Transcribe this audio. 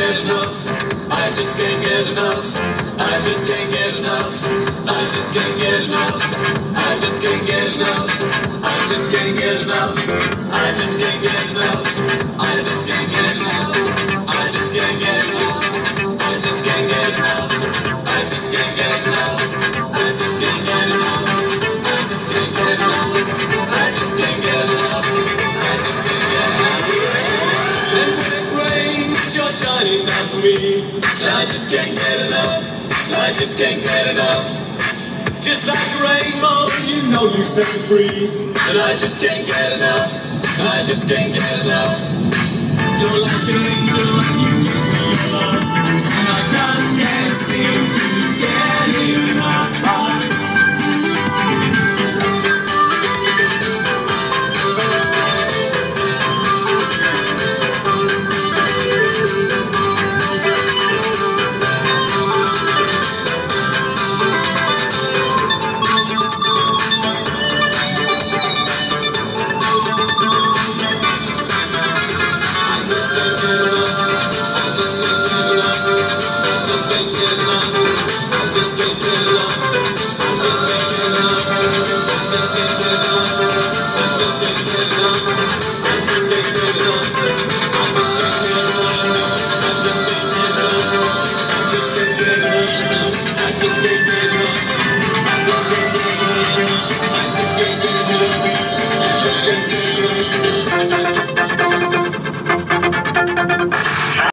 get enough. I just can't get enough. I just can't get enough. I just can't get enough. I just can't get enough. I just can't get enough. I just can't get enough. I just can't get enough. I just can't get enough. I just can't get enough. I just can't get enough. I just can't get enough. I just can't get enough. I just can't get enough. I just can't get enough. And when it rains, you're shining down for me. And I just can't get enough. I just can't get enough. Just like a rainbow, you know you set me free. And I just can't get enough. I just can't get enough. You're like an angel and you give me your love. And I just